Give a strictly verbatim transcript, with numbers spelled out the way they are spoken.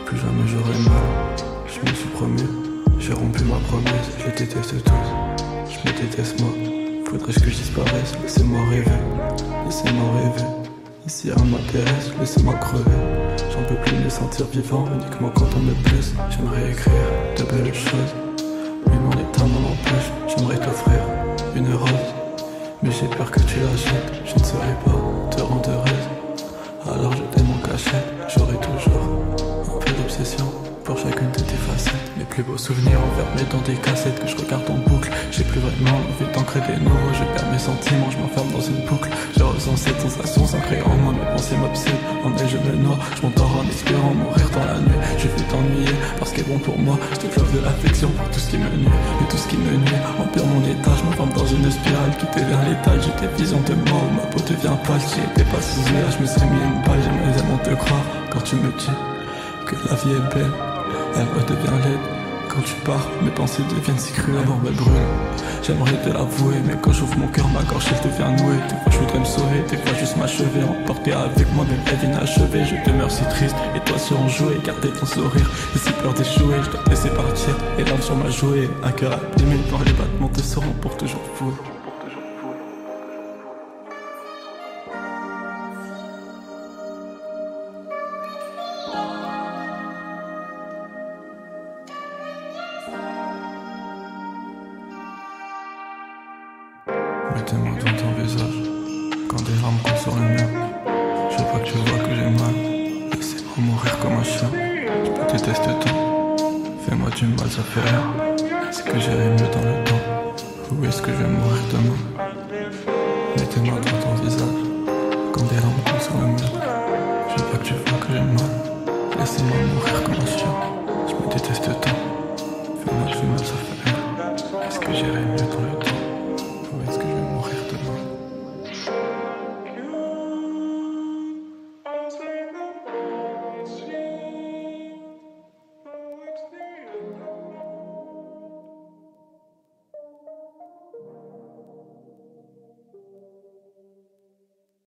plus jamais j'aurai mal. Je me suis promis, j'ai rompu ma promesse. Je les déteste tous, je me déteste moi. Faudrait-je que je disparaisse? Laissez-moi rêver, laissez-moi rêver. Ici rien m'intéresse, laissez-moi crever. J'en peux plus me sentir vivant, uniquement quand on me blesse. J'aimerais écrire de belles choses, mais mon état m'en empêche. J'aimerais t'offrir une rose, mais j'ai peur que tu l'achètes. Je ne saurais pas te rendre heureuse, alors je t'aime en cachette. J'aurai toujours un peu d'obsession pour chacune de tes facettes. Mes plus beaux souvenirs enfermés dans des cassettes que je regarde en boucle. J'ai plus vraiment envie d'en créer des nouveaux. Je perds mes sentiments, je m'enferme dans une boucle. Je ressens cette sensation sans créer en moi. Mes pensées m'obsèdent, en elle je me noie. Je m'endors en espérant mourir dans la nuit. Je vais t'ennuyer parce qu'il est bon pour moi. Je développe de l'affection pour tout ce qui me nuit. Et tout ce qui me nuit empire mon état. Je m'enferme dans une spirale qui devient létale. J'ai des visions de moi où ma peau devient pâle. J'y étais pas sous je me serais mis une balle. J'aimerais tellement te croire quand tu me dis que la vie est belle. Elle redevient laide quand tu pars, mes pensées deviennent si cruelles. La mort me brûle, j'aimerais te l'avouer, mais quand j'ouvre mon cœur, ma gorge elle devient nouée. Des fois je voudrais me sauver, des fois juste m'achever, emporter avec moi mes rêves inachevés. Je demeure si triste, et toi sur enjoué, garder ton sourire, et si peur d'échouer, je dois te laisser partir, et larmes sur ma jouée, un cœur abîmé par les battements te seront pour toujours fou. Mettez-moi dans ton visage, quand des larmes coulent sur le mur. Je veux pas que tu vois que j'ai mal. Laissez-moi mourir comme un chien. Je te déteste tant, fais-moi du mal, ça fait rire. Est-ce que j'irai mieux dans le temps, ou est-ce que je vais mourir demain? Mettez-moi dans ton visage, quand des larmes coulent sur le mur.